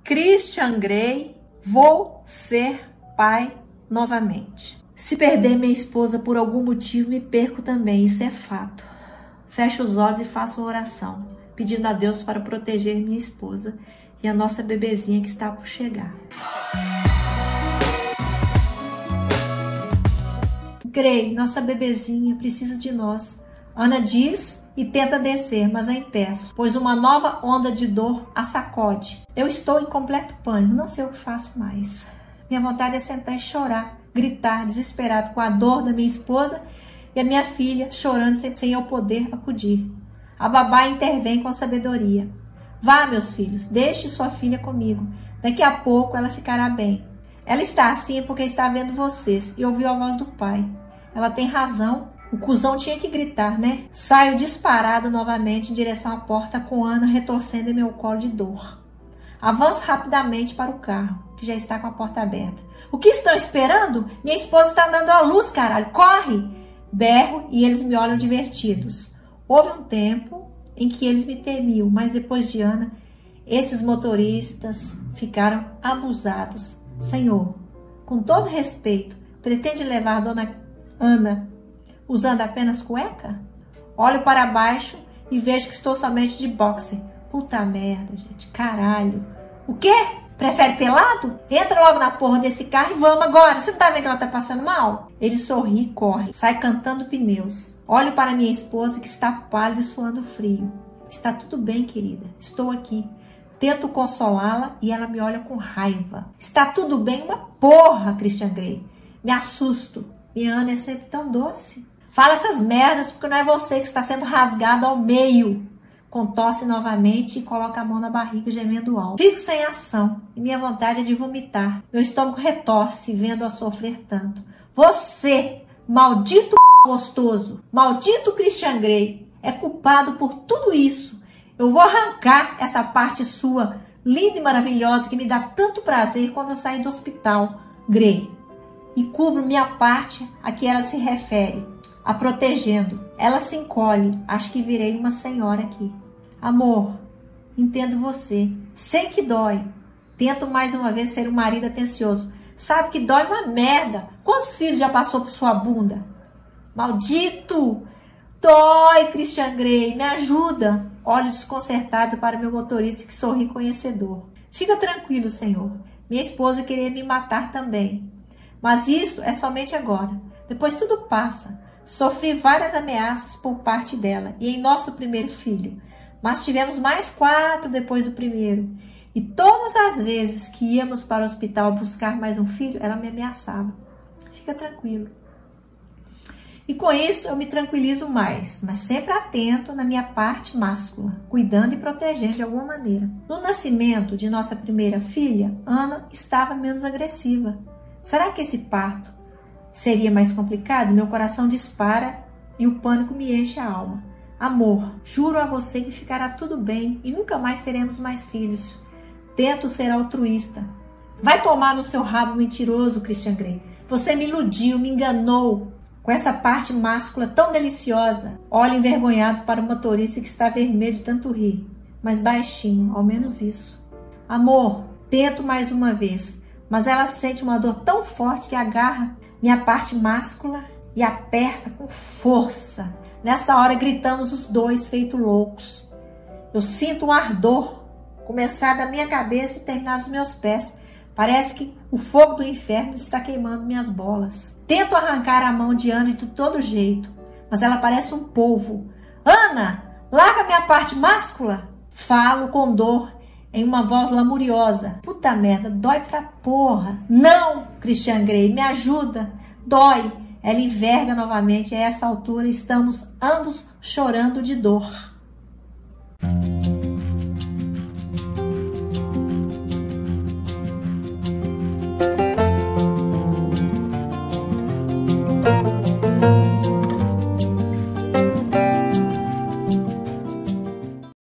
Christian Grey, vou ser pai novamente. Se perder minha esposa por algum motivo, me perco também, isso é fato. Fecho os olhos e faço uma oração, pedindo a Deus para proteger minha esposa e a nossa bebezinha que está por chegar. Grey, nossa bebezinha precisa de nós. Ana diz e tenta descer, mas a impeço, pois uma nova onda de dor a sacode. Eu estou em completo pânico, não sei o que faço mais. Minha vontade é sentar e chorar, gritar, desesperado com a dor da minha esposa e a minha filha chorando sem eu poder acudir. A babá intervém com sabedoria. Vá, meus filhos, deixe sua filha comigo. Daqui a pouco ela ficará bem. Ela está assim porque está vendo vocês e ouviu a voz do pai. Ela tem razão. O cuzão tinha que gritar, né? Saio disparado novamente em direção à porta com Ana retorcendo em meu colo de dor. Avanço rapidamente para o carro, que já está com a porta aberta. O que estão esperando? Minha esposa está dando à luz, caralho. Corre! Berro e eles me olham divertidos. Houve um tempo em que eles me temiam, mas depois de Ana, esses motoristas ficaram abusados. Senhor, com todo respeito, pretende levar a dona Ana usando apenas cueca? Olho para baixo e vejo que estou somente de boxer. Puta merda, gente. Caralho. O quê? Prefere pelado? Entra logo na porra desse carro e vamos agora. Você não tá vendo que ela tá passando mal? Ele sorri e corre. Sai cantando pneus. Olho para minha esposa que está pálida e suando frio. Está tudo bem, querida. Estou aqui. Tento consolá-la e ela me olha com raiva. Está tudo bem? Uma porra, Christian Grey. Me assusto. Minha Ana é sempre tão doce. Fala essas merdas porque não é você que está sendo rasgado ao meio. Contorce novamente e coloca a mão na barriga gemendo alto. Fico sem ação e minha vontade é de vomitar. Meu estômago retorce vendo-a sofrer tanto. Você, maldito gostoso, maldito Christian Grey, é culpado por tudo isso. Eu vou arrancar essa parte sua, linda e maravilhosa, que me dá tanto prazer quando eu sair do hospital, Grey. E cubro minha parte a que ela se refere, a protegendo. Ela se encolhe, acho que virei uma senhora aqui. Amor, entendo você, sei que dói. Tento mais uma vez ser um marido atencioso. Sabe que dói uma merda. Quantos filhos já passou por sua bunda? Maldito! Dói, Christian Grey, me ajuda. Olho desconcertado para meu motorista que sorri conhecedor. Fica tranquilo, senhor. Minha esposa queria me matar também. Mas isso é somente agora. Depois tudo passa. Sofri várias ameaças por parte dela e em nosso primeiro filho. Mas tivemos mais 4 depois do primeiro. E todas as vezes que íamos para o hospital buscar mais um filho, ela me ameaçava. Fica tranquilo. E com isso eu me tranquilizo mais, mas sempre atento na minha parte máscula, cuidando e protegendo de alguma maneira. No nascimento de nossa primeira filha, Ana estava menos agressiva. Será que esse parto seria mais complicado? Meu coração dispara e o pânico me enche a alma. Amor, juro a você que ficará tudo bem e nunca mais teremos mais filhos. Tento ser altruísta. Vai tomar no seu rabo mentiroso, Christian Grey. Você me iludiu, me enganou com essa parte máscula tão deliciosa. Olho envergonhado para o motorista que está vermelho de tanto rir, mas baixinho, ao menos isso. Amor, tento mais uma vez, mas ela sente uma dor tão forte que agarra minha parte máscula e aperta com força. Nessa hora gritamos os dois, feito loucos. Eu sinto um ardor começar da minha cabeça e terminar nos meus pés. Parece que o fogo do inferno está queimando minhas bolas. Tento arrancar a mão de Ana de todo jeito, mas ela parece um polvo. Ana, larga minha parte máscula. Falo com dor em uma voz lamuriosa. Puta merda, dói pra porra. Não, Christian Grey, me ajuda. Dói. Ela enverga novamente. A essa altura estamos ambos chorando de dor.